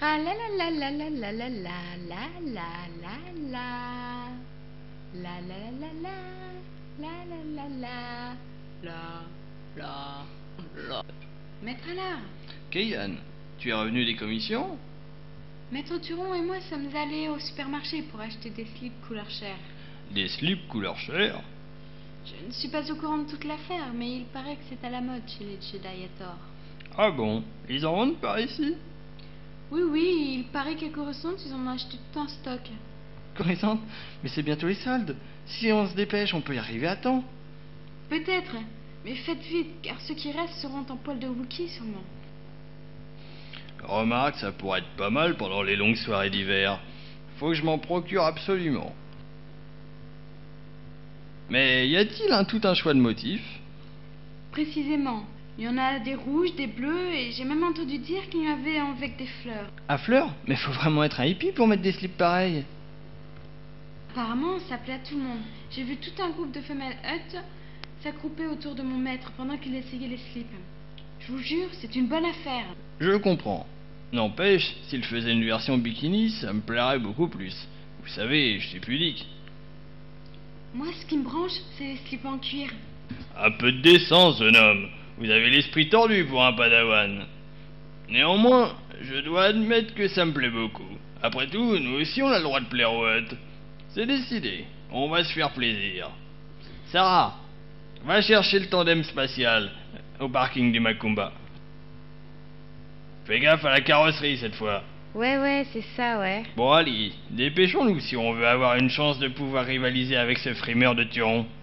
la la la la la la la la la la la la la la la la la la la. Maître Allard, Keyan, tu es revenu des commissions? Maître Turon et moi sommes allés au supermarché pour acheter des slips couleur chair. Des slips couleur chair? Je ne suis pas au courant de toute l'affaire, mais il paraît que c'est à la mode chez les Jedi à tort. Ah bon? Ils en vendent par ici? Oui, oui, il paraît qu'à Coruscant, ils en ont acheté tout un stock. Coruscant? Mais c'est bientôt les soldes. Si on se dépêche, on peut y arriver à temps. Peut-être, mais faites vite, car ceux qui restent seront en poil de Wookiee sûrement. Remarque, ça pourrait être pas mal pendant les longues soirées d'hiver. Faut que je m'en procure absolument. Mais y a-t-il tout un choix de motifs? Précisément. Il y en a des rouges, des bleus, et j'ai même entendu dire qu'il y en avait avec des fleurs. À fleurs? Mais faut vraiment être un hippie pour mettre des slips pareils. Apparemment, ça plaît à tout le monde. J'ai vu tout un groupe de femelles huttes s'accrouper autour de mon maître pendant qu'il essayait les slips. Je vous jure, c'est une bonne affaire. Je comprends. N'empêche, s'il faisait une version bikini, ça me plairait beaucoup plus. Vous savez, je suis pudique. Moi, ce qui me branche, c'est les slips en cuir. Un peu de décence, jeune homme. Vous avez l'esprit tordu pour un padawan. Néanmoins, je dois admettre que ça me plaît beaucoup. Après tout, nous aussi on a le droit de plaire aux Hutt. C'est décidé, on va se faire plaisir. Sarah, va chercher le tandem spatial au parking du Macumba. Fais gaffe à la carrosserie cette fois. Ouais, c'est ça, ouais. Bon allez, dépêchons-nous si on veut avoir une chance de pouvoir rivaliser avec ce frimeur de Turon.